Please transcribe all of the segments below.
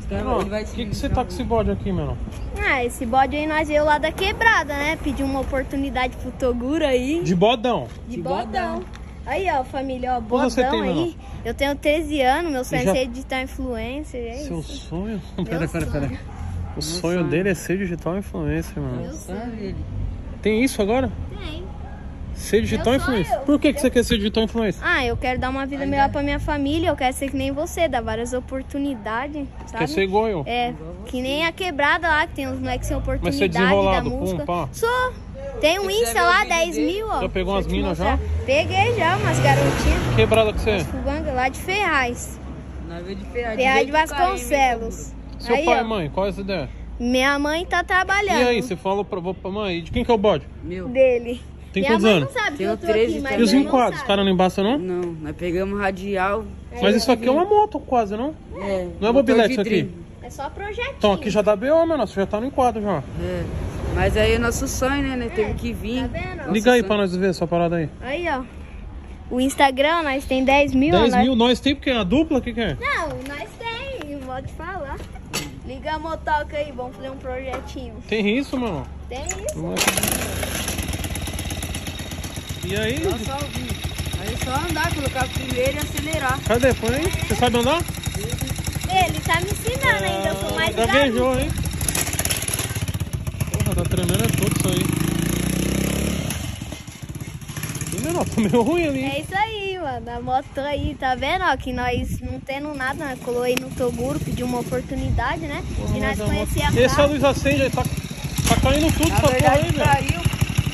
O que você tá com esse bode aqui, mano? Ah, esse bode aí nós veio lá da quebrada, né? Pediu uma oportunidade pro Toguro aí. De bodão? De bodão. Aí, ó, família, ó, bodão você tem, aí. menor? Eu tenho 13 anos, meu sonho é ser digital influencer, é Seu isso. sonho? Pera. O sonho dele é ser digital influencer, mano. Meu sonho. Tem isso agora? Tem. Ser digital Meu influencer? sonho. Por que você quer ser digital influencer? Ah, eu quero dar uma vida melhor pra minha família, eu quero ser que nem você, dar várias oportunidades, sabe? Quer ser igual eu? É, que nem a quebrada lá, que tem uns moleques sem Mas oportunidade você é da desenrolado, música. pá. Sou. Tem um Insta lá, 10 mil, ó. Já pegou umas Deixa eu te minas já? mostrar. Peguei já, umas garotinhas. Quebrada que você é? Fubanga lá de Ferraz. De Ferraz. Ferraz de Vasconcelos. Seu Aí, pai e ó, mãe, qual é essa ideia? minha mãe tá trabalhando. E aí, você fala pra mãe, de quem que é o bode? Meu. Dele. Tem Minha quantos mãe anos? não sabe que Tenho eu tô 13 aqui, mas E os meu irmão enquadros, os sabe. caras não embaçam não? Não, nós pegamos radial. Mas isso aqui é uma moto quase, não? É, Não é mobilete isso aqui? É só projetinho. Então aqui já dá BO, mano, você já tá no enquadro já. É. Mas aí é nosso sonho, né? Nós teve que vir. Tá vendo? Nosso Liga aí sonho. pra nós ver essa parada aí. Aí, ó. O Instagram, nós tem 10 mil. 10 nós... mil, nós tem porque é a dupla, o que é? Não, nós tem, vou te falar. Liga a motoca aí, vamos fazer um projetinho. Tem isso, mano? Tem isso. E aí? Só ouvir. Aí é só andar, colocar primeiro e acelerar. Cadê? Põe aí. Você sabe andar? Ele tá me ensinando ainda, eu sou mais Gaguejou, garoto. hein? Porra, tá tremendo é tudo isso aí. Ih, menor, tá meio ruim ali. É isso aí, mano. A moto aí, tá vendo? Ó, que nós não tendo nada, nós colou aí no Toguro, pediu uma oportunidade, né? E nós conhecemos a Esse é a luz acende aí, tá caindo tudo Na essa porra aí, verdade velho. caiu.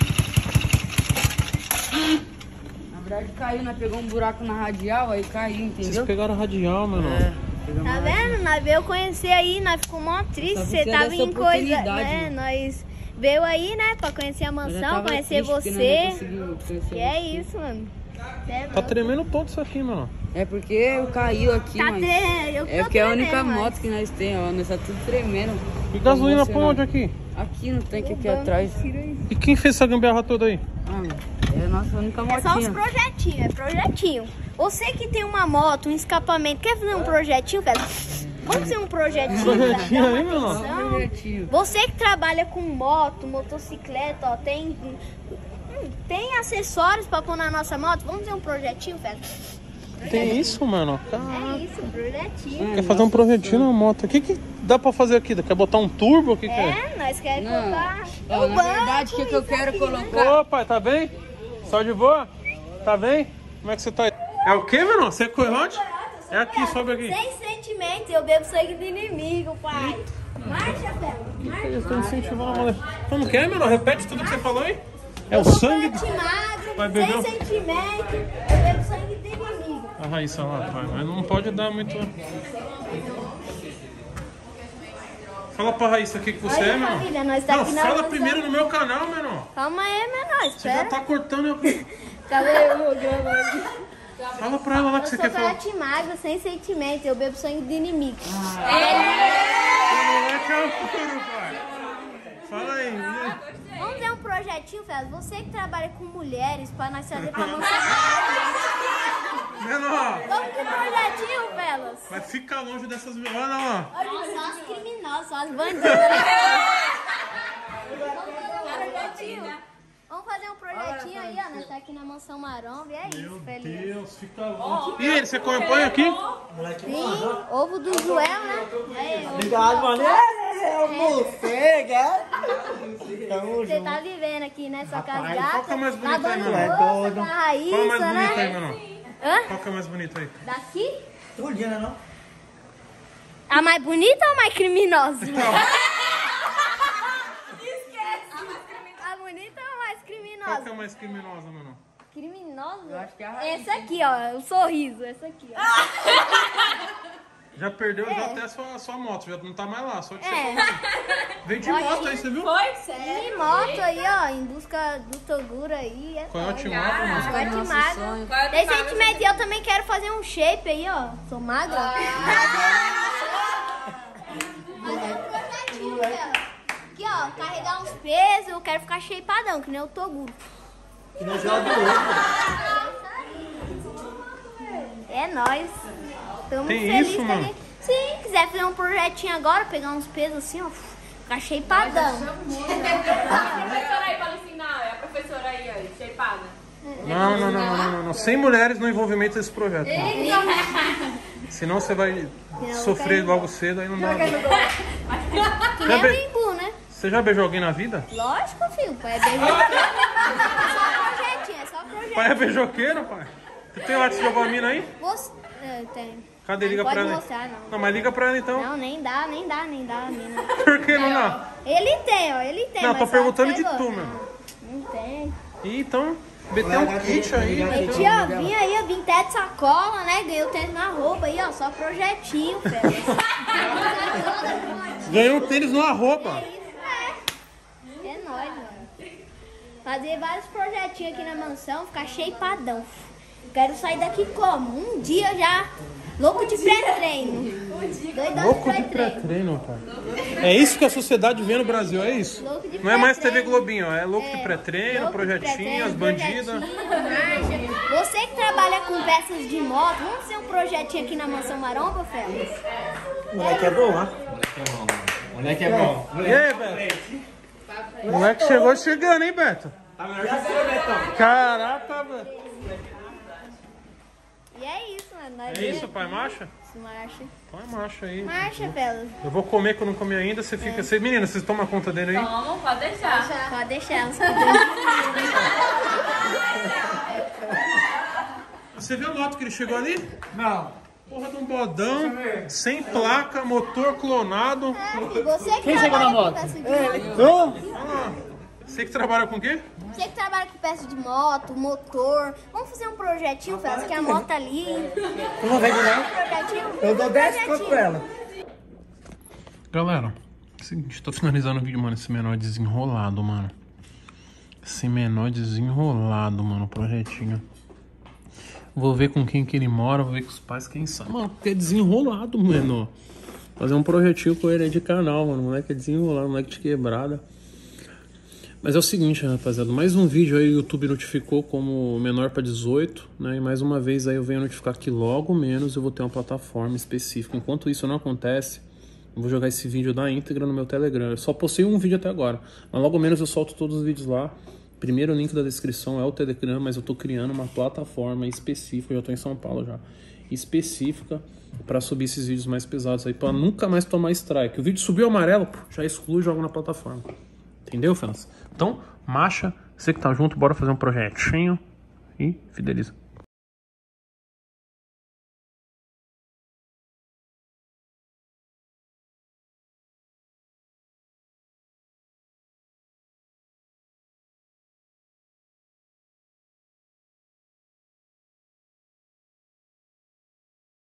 Na verdade caiu, nós pegamos um buraco na radial, aí caiu, Vocês entendeu? pegaram a radial, menor. É. pegamos Tá a vendo? Nós veio conhecer aí, nós ficamos mó tristes. Tá Você precisando tava dessa em coisa, oportunidade, né? né? Nós veio aí, né, pra conhecer a Eu já mansão, tava conhecer triste porque nós você. não conseguimos conhecer E é você. isso, mano. Cê é Tá louco. tremendo todo isso aqui, mano. É porque eu caiu aqui, Tá mas... eu É tô porque é a única tremendo, moto mas- que nós temos, ó. Nós tá tudo tremendo. E gasolina pra Emocionado. onde aqui? Aqui no tanque, aqui Banco, atrás. tira aí. E quem fez essa gambiarra toda aí? Ah, mano, é a nossa única É só os motinha. projetinhos, é projetinho. Você que tem uma moto, um escapamento, quer fazer um projetinho, cara? Vamos fazer um projetinho, Projetinho cara? Dá aí, uma meu irmão. atenção. Projetinho. Você que trabalha com moto, motocicleta, ó, tem acessórios pra pôr na nossa moto? Vamos fazer um projetinho, velho? Tem isso, mano. É isso, projetinho. Quer fazer um projetinho na moto. O que dá pra fazer aqui? Quer botar um turbo? O que é? É, nós queremos Não. colocar Ó, o na banco, verdade, o que eu isso quero aqui, colocar... né? Ô, pai, tá bem? Só de boa? Tá bem? Como é que você tá aí? É o que, menor? Você é coiote? É aqui, sobe aqui. Sem sentimentos, eu bebo sangue do inimigo, pai. Marcha, velho. Eles estão incentivando a mulher. Como que é, menor? Repete tudo que você falou aí. É o sangue do... Magro, Vai beber sem sentimento, eu bebo sangue do inimigo. A Raíssa lá, pai. Mas não pode dar muito... Fala pra Raíssa o que você Olha, é, menor. família, nós tá Não, aqui na fala mansão. primeiro no meu canal, menor. Calma aí, menor, Você já espera. tá cortando... Eu... Cadê o programa aqui? Fala pra ela lá que Eu você sou quer falar. coiote magro, sem sentimento, eu bebo sangue do inimigo. Moleque é o futuro, pai. Fala aí. E aí? Vamos ver um projetinho, Félix? Você que trabalha com mulheres, pra nós fazer pra mansão. Menor, Vamos que projetinho, Félix? mas fica longe dessas violanas, ó. Olha só as criminosas, só as bandidas. Vamos fazer um projetinho aí, ó. Nós tá aqui na Mansão Maromba e é isso, Meu feliz. Deus, fica longe. E ele, você acompanha aqui? Sim, ovo do Joel, né? Aí, ovo Obrigado, do- mano. É morcego, é? Tamo Você junto. tá vivendo aqui, né? Sua casa Qual gata. que é mais Tá bonita aí, dando mano? moça, doido. com a Qual é mais Raíssa, bonito aí, né? menor? Hã? Qual que é mais bonito aí? Daqui? Tudinho, né, não? A mais bonita ou a mais criminosa? A bonita ou a mais Qual criminosa? que é mais criminosa, menor? Criminosa? Eu acho que é a Raíssa. Essa aqui, ó. O sorriso. Essa aqui, ó. Já perdeu já até a sua moto, já não tá mais lá, só de você É. falar. Vem de moto aí, você viu? E moto aí, ó. Em busca do Toguro aí. É Coiote moto, mano. Coiote Nosso magro. sonho. Recentemente eu também quero fazer um shape aí, ó. Sou magra. Fazer um projetinho, velho. Aqui, ó. Carregar uns pesos. Eu quero ficar shapeadão, que nem o Toguro. Que não joga do outro. É nóis. Tamo Tem feliz isso, que mano? a gente... Sim, quiser fazer um projetinho agora, pegar uns pesos assim, ó, ficar shapeadão. A professora aí pra ensinar, a professora aí, ó, shapeada. Não. Sem mulheres no envolvimento desse projeto. Senão você vai sofrer logo cedo, aí não dá. Que nem a Bimbu, né? Você já beijou alguém na vida? Lógico, filho. Pai é beijoqueiro. É só projetinho, é só projetinho. Pai é beijoqueiro, pai? Tu tem lá que você jogou a mina aí? Você... Tem. Cadê? Liga Não pra pode ela. mostrar, não. Não, mas liga pra ela então. Não, nem dá, mina. Por que não dá? Ele tem, ó, ele tem. Não, mas tô só perguntando pegou. de tu, meu. Não tem. Ih, então, BT um kit aí. Gente, ó, vim aí, eu vim até de sacola, né? Ganhei o tênis na roupa aí, ó, só projetinho, velho. Ganhou um tênis no arroba. É nóis, mano. Fazer vários projetinhos aqui na mansão, ficar shapeadão. Quero sair daqui como? Um dia já, louco de pré-treino. Doidão Louco de pré-treino, pai. É isso que a sociedade vê no Brasil, é isso? Louco de Não é mais pré-treino. TV Globinho, ó. É louco de pré-treino, Louco de projetinho, pré-treino, as bandidas. projetinho, marcha. Você que trabalha com peças de moto, vamos fazer um projetinho aqui na Mansão Maromba, Félix? O moleque é bom, ó. Moleque é bom. E aí, Beto? O moleque chegou chegando, hein, Beto? Tá melhor que você, Betão. Caraca, Beto. E é isso, mano. Nós É isso, pai, marcha? Marcha. Então é marcha aí. Marcha, Félix. Eu vou comer que eu não comi ainda, você fica... Você, menina, vocês tomam conta dele aí? Toma, pode deixar. Pode deixar. Você viu a moto que ele chegou ali? Não. Porra de um bodão, sem placa, motor clonado. Você que Quem chegou trabalha na moto? com peça de moto. Você que trabalha com o quê? Você que trabalha com peça de moto, motor. Vamos fazer um projetinho, Félix, que a moto ali. Tu não vende não? Projetinho. Eu dou 10 conto Projetinho. pra ela. Galera, é o seguinte, tô finalizando o vídeo, mano. Esse menor desenrolado, mano. Esse menor desenrolado, mano, o projetinho. Vou ver com quem que ele mora, vou ver com os pais, quem sabe. Mano, porque é desenrolado, mano. Fazer um projetinho com ele aí de canal, mano. O moleque é desenrolado, moleque de quebrada. Mas é o seguinte, rapaziada. Mais um vídeo aí o YouTube notificou como menor pra 18, né? E mais uma vez aí eu venho notificar que logo menos eu vou ter uma plataforma específica. Enquanto isso não acontece, eu vou jogar esse vídeo na íntegra no meu Telegram. Eu só postei um vídeo até agora. Mas logo menos eu solto todos os vídeos lá. Primeiro link da descrição é o Telegram, mas eu tô criando uma plataforma específica, eu já tô em São Paulo já, específica pra subir esses vídeos mais pesados aí, pra nunca mais tomar strike. O vídeo subiu amarelo, já exclui e joga na plataforma. Entendeu, fãs? Então, marcha, você que tá junto, bora fazer um projetinho e fideliza.